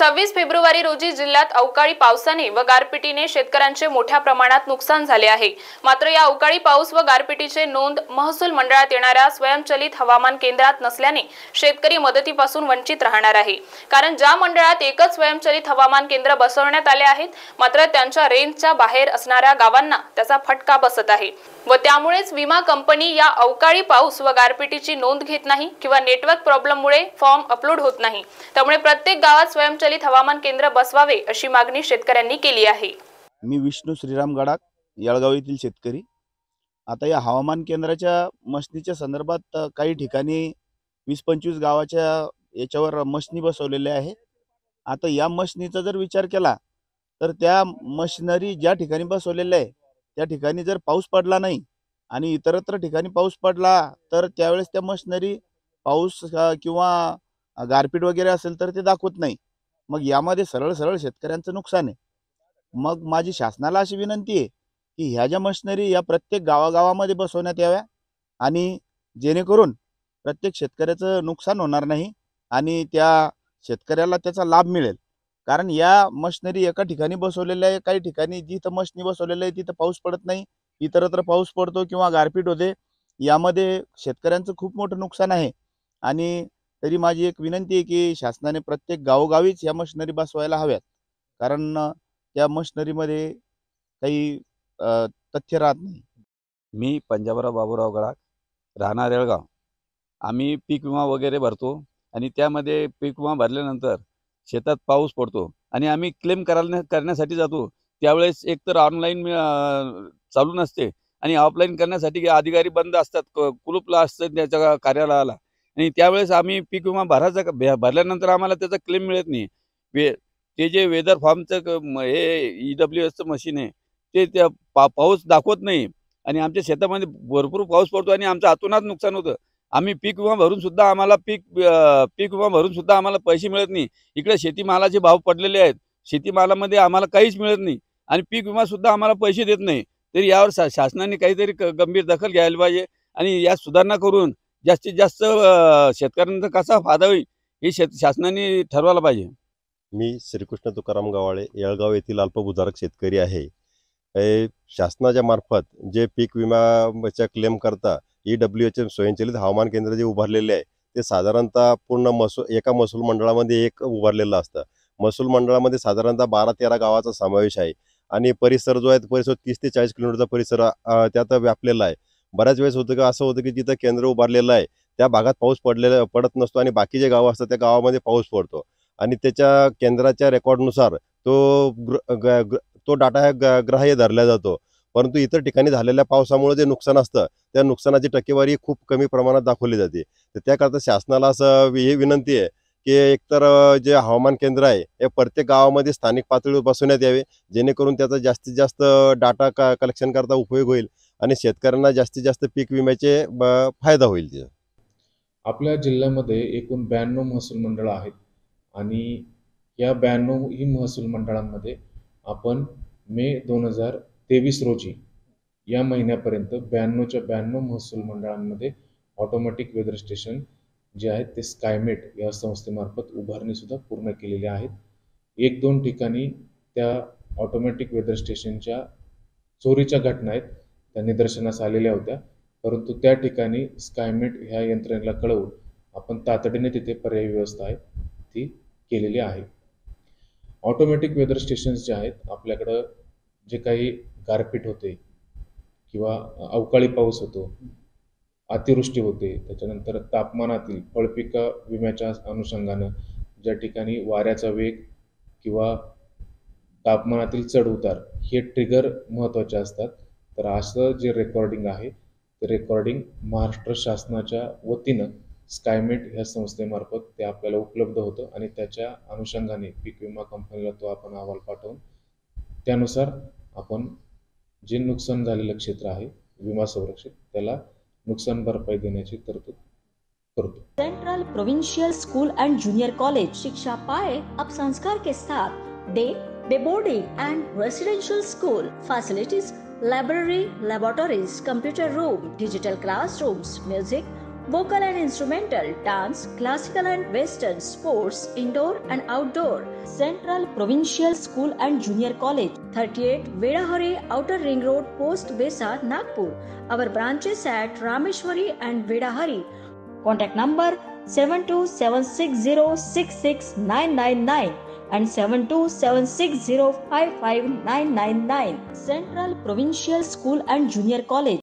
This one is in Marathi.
26 फेब्रुवारी रोजी जिल्ह्यात अवकाळी पावसाने व गारपिटीने शेतकऱ्यांचे मोठ्या प्रमाणात नुकसान झाले आहे। मात्र या अवकाळी पाऊस व गारपिटीचे नोंद महसूल मंडळात येणाऱ्या स्वयंचलित हवामान केंद्रात नसल्याने शेतकरी मदतीपासून वंचित राहणार आहे। कारण ज्या मंडळात एकच स्वयंचलित हवामान केंद्र बसवण्यात आले आहेत, मात्र त्यांच्या रेंजच्या बाहेर असणाऱ्या गावांना त्याचा फटका बसत आहे व त्यामुळेच विमा कंपनी या अवकाळी पाऊस व गारपिटीची नोंद घेत नाही किंवा नेटवर्क प्रॉब्लेममुळे फॉर्म अपलोड होत नाही। त्यामुळे प्रत्येक गावात स्वयंचलित हवामान केंद्र बसवावे अशी मागणी शेतकऱ्यांनी केली आहे। मी विष्णू श्रीराम गडाख, येळगाव येथील शेतकरी। आता या हवामान केंद्राच्या मशनीच्या संदर्भात काही ठिकाणी 20-25 गावाच्या याच्यावर मशनी बसवलेल्या आहे। आता या मशनीचा जर विचार केला तर त्या मशिनरी ज्या ठिकाणी बसवलेल्या आहे त्या ठिकाणी जर पाऊस पडला नाही आणि इतरत्र ठिकाणी पाऊस पडला तर त्यावेळेस त्या मशिनरी पाऊस किंवा गारपीट वगैरे असेल तर ते दाखवत नाही। मग यामध्ये सरळ सरळ शेतकऱ्यांचं नुकसान आहे। मग माझी शासनाला अशी विनंती आहे की ह्या ज्या मशिनरी या प्रत्येक गावागावामध्ये बसवण्यात याव्या आणि जेणेकरून प्रत्येक शेतकऱ्याचं नुकसान होणार नाही आणि त्या शेतकऱ्याला त्याचा लाभ मिळेल। कारण या मशिनरी एका ठिकाणी बसवलेल्या आहे, काही ठिकाणी जिथं मशिनी बसवलेल्या आहे तिथं पाऊस पडत नाही, इतरत्र पाऊस पडतो किंवा गारपीट होते। यामध्ये शेतकऱ्यांचं खूप मोठं नुकसान आहे आणि तरी माझी एक विनंती आहे की शासनाने प्रत्येक गावोगावीच या मशिनरी बसवायला हव्यात। कारण त्या मशिनरीमध्ये काही तथ्य राहत नाही। मी पंजाबराव बाबूराव गडाख, राहणार येळगाव। आम्ही पीक विमा वगैरे भरतो आणि त्यामध्ये पीक विमा भरल्यानंतर शेतात पाऊस पडतो आणि आम्ही क्लेम करण्यासाठी जातो, त्यावेळेस एकतर ऑनलाईन चालू नसते आणि ऑफलाईन करण्यासाठी अधिकारी बंद असतात, कुलूपला असतं त्याच्या कार्यालयाला आणि त्यावेळेस आम्ही पीक विमा भरल्यानंतर आम्हाला त्याचा क्लेम मिळत नाही। ते जे वेदर फॉर्मचं हे EWSचं मशीन आहे ते त्या पाऊस दाखवत नाही आणि आमच्या शेतामध्ये भरपूर पाऊस पडतो आणि आमचं अतोनात नुकसान होतं। आम्ही पीक विमा भरून सुद्धा आम्हाला पीक विमा भरून सुद्धा आम्हाला पैसे मिळत नाही। इकडे शेतीमालाचे भाव पडलेले आहेत, शेतीमालामध्ये आम्हाला काहीच मिळत नाही आणि पीक विमा सुद्धा आम्हाला पैसे देत नाही। तरी यावर शासनाने काहीतरी गंभीर दखल घ्यायला पाहिजे आणि या सुधारणा करून जास्तीत जास्त शेतकऱ्यांना कसा फायदा होईल हे शासनाने ठरवायला पाहिजे। मी श्रीकृष्ण तुकाराम गवाळे, येळगाव येथील अल्पभूधारक शेतकरी आहे। शासनाच्या मार्फत जे पीक विमाचा क्लेम करता EWS स्वयंचलित हवामान केंद्र जे उभारलेले आहे ते साधारणतः पूर्ण एका महसूल मंडळामध्ये एक उभारलेलं असतं। महसूल मंडळामध्ये साधारणतः 12-13 गावाचा समावेश आहे आणि परिसर जो आहे परिसर 30 ते 40 किलोमीटरचा परिसर त्यात व्यापलेला आहे। बऱ्याच वेळेस होतं की असं होतं की जिथं केंद्र उभारलेलं आहे त्या भागात पाऊस पडत नसतो आणि बाकी जे गावं असतात त्या गावामध्ये पाऊस पडतो आणि त्याच्या केंद्राच्या रेकॉर्डनुसार तो डाटा ग्राह्य धरला जातो। परंतु इतर ठिकाणी झालेल्या पावसामुळे जे नुकसान असतं त्या नुकसानाची टक्केवारी खूप कमी प्रमाणात दाखवली जाते। तर त्याकरता शासनाला असं ही विनंती आहे की एकतर जे हवामान केंद्र आहे हे प्रत्येक गावामध्ये स्थानिक पातळीवर बसवण्यात यावे, जेणेकरून त्याचा जास्तीत जास्त डाटा कलेक्शन करता उपयोग होईल आणि शेतकऱ्यांना जास्तीत जास्त पीक विम्याचे फायदा होईल। आपल्या जिल्ह्यामध्ये एकूण 92 महसूल मंडळ आहेत आणि या 92 ही महसूल मंडळांमध्ये आपण मे 2023 रोजी या महिन्यापर्यंत 92च्या 92 महसूल मंडळांमध्ये ऑटोमॅटिक वेदर स्टेशन जे आहेत ते स्कायमेट या संस्थेमार्फत उभारणी सुद्धा पूर्ण केलेली आहेत। 1-2 ठिकाणी त्या ऑटोमॅटिक वेदर स्टेशनच्या चोरीच्या घटना आहेत त्या निदर्शनास आलेल्या होत्या, परंतु त्या ठिकाणी स्कायमेट ह्या यंत्रणेला कळवून आपण तातडीने तिथे पर्यायी व्यवस्था आहे ती केलेली आहे। ऑटोमॅटिक वेदर स्टेशन्स जे आहेत आपल्याकडं जे काही गारपीट होते किंवा अवकाळी पाऊस होतो, अतिवृष्टी होते, त्याच्यानंतर तापमानातील फळपिक विम्याच्या अनुषंगानं ज्या ठिकाणी वाऱ्याचा वेग किंवा तापमानातील चढ उतार हे ट्रिगर महत्त्वाचे असतात। तर असं जे रेकॉर्डिंग आहे ते रेकॉर्डिंग महाराष्ट्र शासनाच्या वतीनं स्कायमेट ह्या संस्थेमार्फत ते आपल्याला उपलब्ध होतं आणि त्याच्या अनुषंगाने पीक विमा कंपनीला तो आपण अहवाल पाठवून त्यानुसार आपण जे नुकसान झालेलं क्षेत्र आहे विमा संरक्षित त्याला नुकसान भरपाई देण्याची तरतूद करतो। Central provincial school and junior college शिक्षा पाए अब संस्कार के साथ day boarding and residential school facilities, library, laboratories, computer room, digital classrooms, music, vocal and instrumental, dance, classical and western, sports, indoor and outdoor. Central Provincial School and Junior College, 38 Vedahari Outer Ring Road, Post Besa, Nagpur. Our branches at Rameshwari and Vedahari. Contact number 7276066999 and 7276055999. Central Provincial School and Junior College.